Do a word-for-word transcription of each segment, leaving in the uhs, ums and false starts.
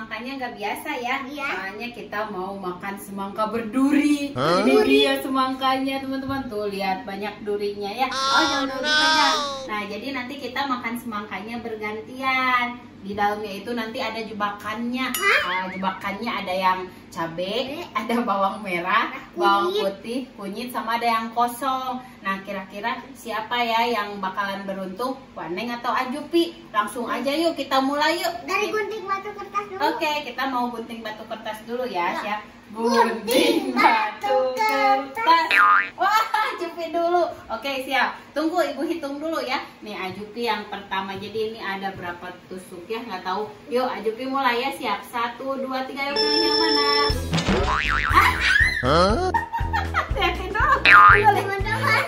semangkanya nggak biasa ya. Iya. Soalnya kita mau makan semangka berduri. Huh? Ini dia semangkanya teman-teman, tuh lihat banyak durinya ya. Oh jangan dulu dipegang. Nah jadi nanti kita makan semangkanya bergantian. Di dalamnya itu nanti ada jebakannya. Nah, jebakannya ada yang cabai, ada bawang merah, bawang putih, kunyit, sama ada yang kosong. Nah kira-kira siapa ya yang bakalan beruntung, Waneng atau Ajupi? Langsung aja yuk kita mulai yuk. Dari gunting batu kertas dulu. Oke, kita mau gunting batu kertas dulu ya, Ya. siap. Gunting batu kertas. Wah, Ajupi dulu. Oke, siap. Tunggu, Ibu hitung dulu ya. Nih Ajupi yang pertama. Jadi ini ada berapa tusuk ya? Nggak tahu. Yuk, Ajupi mulai ya. Siap. Satu, dua, tiga. Yuk pilih yang mana? Huh? Lihatin dulu. Teman-teman.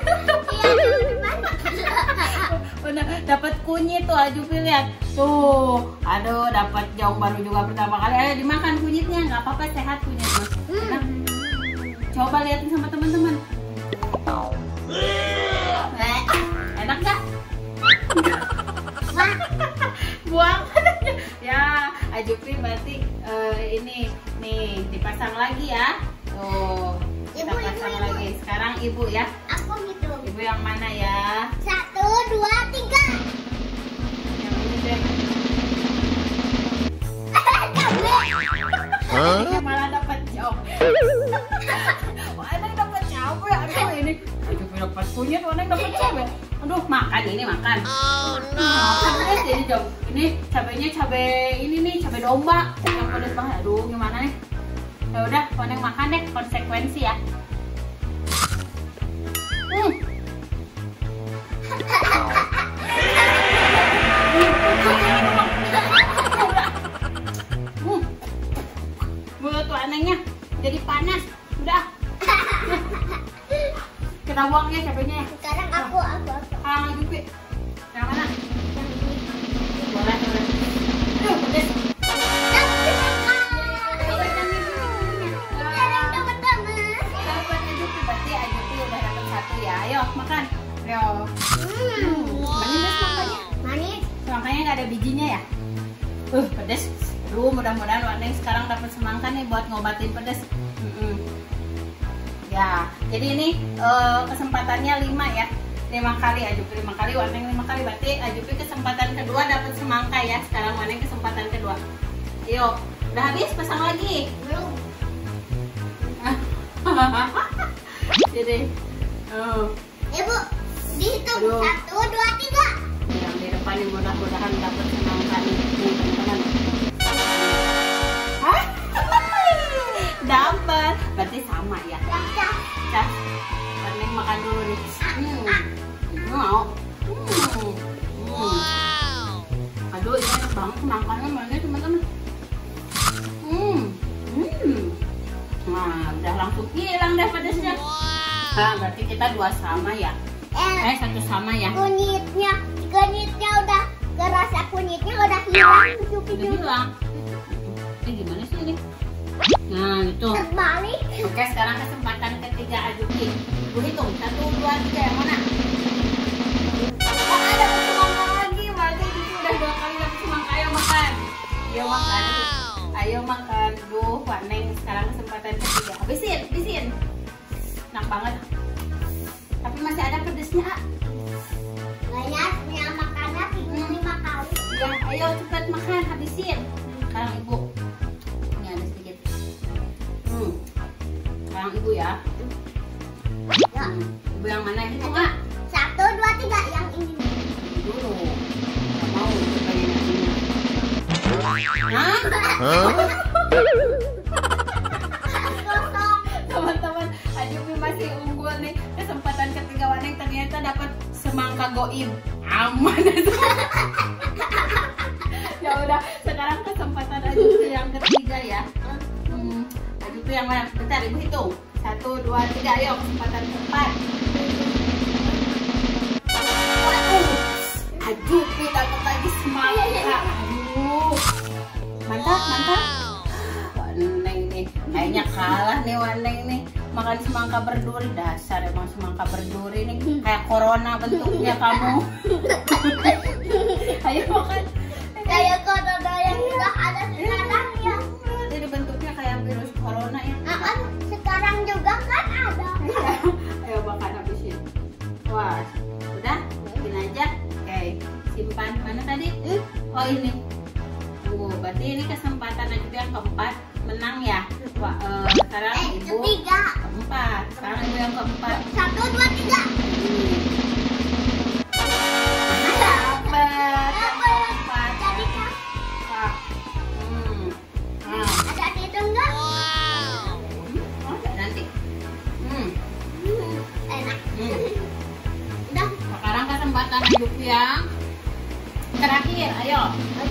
Bener, dapat kunyit tuh Ajupi, lihat. Tuh, aduh, dapat jaung baru juga pertama kali. Ayo dimakan kunyitnya, nggak apa-apa, sehat kunyit mas. Enak. Coba liatin sama teman-teman. Eh, enak nggak? Buang. Ya, Ajupi berarti eh, ini nih dipasang lagi ya. Tuh, kita Ibu, ibu, pasang ibu. lagi. Sekarang Ibu ya. Aku gitu. Ibu yang mana ya? Satu, dua, tiga. Yang ini deh. Huh? Ini malah dapat jauh. Wah, Waneng dapat cabai. Aduh, ini Ajupi dapat kunyit, Waneng dapat cabai. Aduh, makan ini makan. Oh no. Makan guys, ini jauh. Ini cabainya cabai ini nih, cabai domba. Yang pedas banget. Aduh, gimana nih? Ya udah, Waneng makan deh, konsekuensi ya. Hmm. Hmm. Mulut Wanengnya jadi panas. Udah. Kita buang ya cabainya ya. Sekarang aku, aku, aku. Ah, Ajupi. Yang mana? Boleh, boleh. Aduh, pedes. Dapat Ajupi, berarti Ajupi udah dapat satu ya. Ayo makan. Ayo. Hmm. Manis makanya. Manis. Semangkanya nggak ada bijinya ya? Uh, pedes. Aduh, mudah-mudahan Waneng sekarang dapat semangka nih buat ngobatin pedes. Mm-mm. Ya, jadi ini eh, kesempatannya lima ya. Lima kali Ajupi lima kali, Waneng lima kali. Berarti Ajupi kesempatan kedua dapat semangka ya. Sekarang Waneng kesempatan kedua. Ayo, udah habis, pasang lagi. Belum. Jadi, oh, Ibu, dihitung. Aduh. Satu, dua, tiga. yang di depan ini mudah-mudahan dapat semangka nih, nih teman-teman. Hah? Dapat, berarti sama ya. Dapat. Cah, Waneng makan dulu nih. Hmm, mau. Hmm. Hmm. Aduh, ini enak banget semangkanya, mana teman-teman. Hmm. Hmm. Nah, udah langsung hilang deh pedasnya. Nah, berarti kita dua sama ya. Eh, Eh, satu sama ya. kunyitnya, kunyitnya udah, kerasa kunyitnya udah hilang. Cukup Udah hilang. Eh, gimana sih ini? Nah, itu. Terbalik. Oke, sekarang kesempatan ketiga Ajupi. Ibu hitung, satu, dua, tiga, yang mana? Oh, ada semangka lagi. Berarti Ajupi udah dua kali dapat semangka. Ayo makan. Ayo makan. Ayo makan. Duh, Waneng sekarang kesempatan ketiga. Habisin, habisin. Enak banget. Tapi masih ada pedesnya. Ah. Banyak punya makannya tiga lima kali. Ya, ayo cepat makan, habisin. Sekarang Ibu. Ini ada sedikit. Hmm. Sekarang Ibu ya. Ya. Hmm. Ibu yang mana itu nggak? Satu, dua, tiga. Yang ini. Dulu. Nggak mau coba yang ini. Hah? Huh? Kosong. Teman-teman, Ajupi masih unggul nih. Kesempatan ketiga Waneng ternyata dapat semangka goib. Aman. Ya udah, sekarang kesempatan Ajupi yang ketiga ya. Hmm, Ajupi yang mana? Bentar, Ibu hitung. Satu, dua, tiga. Ayo, kesempatan keempat. Waduh, Ajupi dapat lagi semangka. Aduh, mantap, mantap. Waneng nih, kayaknya kalah nih Waneng nih. Makan semangka berduri, dasar emang semangka berduri nih. Kayak corona bentuknya kamu. Ayo makan. Kayak corona yang sudah ada sekarang ya. awas. Udah, bikin aja. Oke, simpan. Mana tadi? Oh ini. Tunggu, berarti ini kesempatan Ajubi yang keempat menang ya. Wah, uh, sekarang Eh, ibu ketiga. keempat. Sekarang ibu yang keempat. Satu, dua, tiga. Dapat. Dapat. Jadi kak. Wah. Hmm. Nah. Ada itu enggak? Oh, ada nanti. Hmm. Hmm, enak. Hmm. Udah. Sekarang kesempatan Ajubi yang terakhir. Ayo.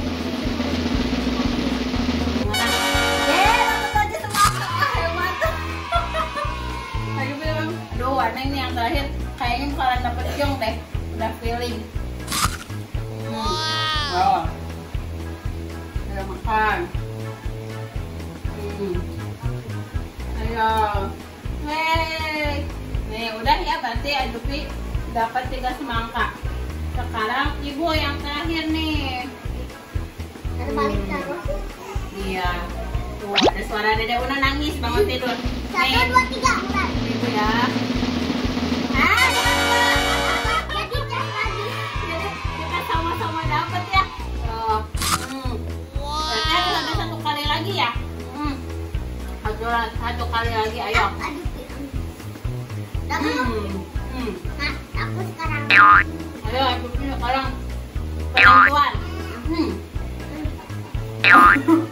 Aduh, warna ini yang terakhir kayaknya bakalan dapet jong deh. Udah feeling. Hmm. Oh. Udah makan. Hmm. Ayo. Hey. Nih, udah ya, berarti Ajubi dapat tiga semangka. Sekarang ibu yang terakhir nih. Terbalik terus. Iya. Tuh, ada suara Dede Una nangis bangun tidur. Satu, Nih, dua, tiga. Mulai. itu ya. Ah, jadi cas lagi. Jadi kita sama-sama dapat ya. Oh. Hmm. Berarti harus ada satu kali lagi ya. Hmm. Satu, satu kali lagi, ayo. Aduh. Udah belum? Hmm. Hmm. Nah, aku sekarang. Ayo, Ajubi sekarang penentuan. Hmm. Ayo.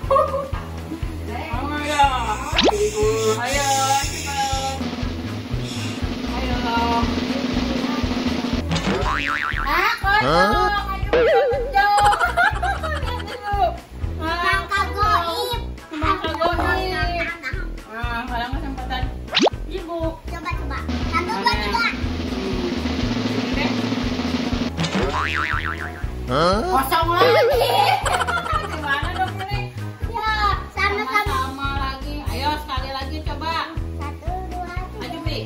Ayo, cepat. Ayo. Ah, kosong. Ajubi jauh. Lihat dulu. Ah, Semangka goib. Semangka goib. Ah, sekarang kesempatan ibu. Coba, coba. Satu, dua, tiga. Kosong lagi. Gimana dong ini? Ya, sama-sama. Sama lagi. Ayo sekali lagi coba. Satu, dua, tiga. Ajubi.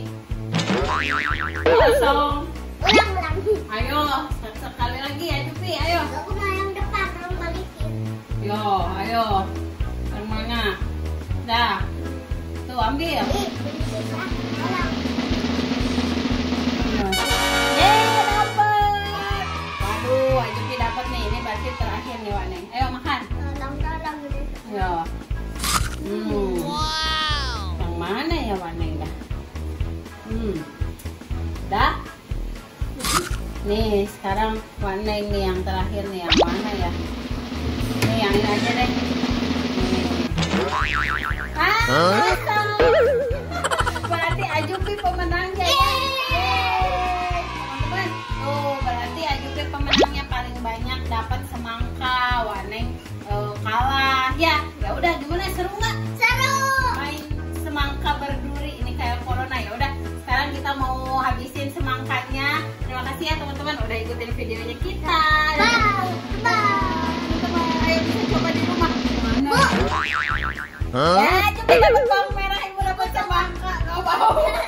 Kosong. Ulang, ulang. Ayo sekali lagi Ajubi. Ayo. Aku mau yang depan, tolong balikin. Yo, ayo. Yang mana? Dah. Tuh ambil. Ih, susah. Ulang. Yeay, dapat. Waduh, Ajubi dapat nih. Ini berarti terakhir nih, Wak Neng. Ayo makan. Tolong, tolong. Yo. Hmm. Yang mana ya Wak Neng dah? Hmm. Dah. Nih, sekarang Wak Neng nih yang terakhir nih. Yang mana ya? Nih, yang ini aja deh. Nih. Ah, kosong. Berarti Ajubi pemenangnya ya. Yeay. Teman-teman, tuh berarti Ajubi pemenangnya paling banyak dapat semangka. Wak Neng eh, kalah. Ya, ya udah gimana, seru nggak? Seru. Main semangka berduri ini kayak corona. Ya udah, sekarang kita mau habisin semangkanya. Terima kasih ya teman-teman udah ikutin videonya kita. Bye. Bye. Teman-teman, ayo bisa coba di rumah. Mana? Bu. Ya, coba dapat bawang merah, ibu dapat semangka. Nggak mau.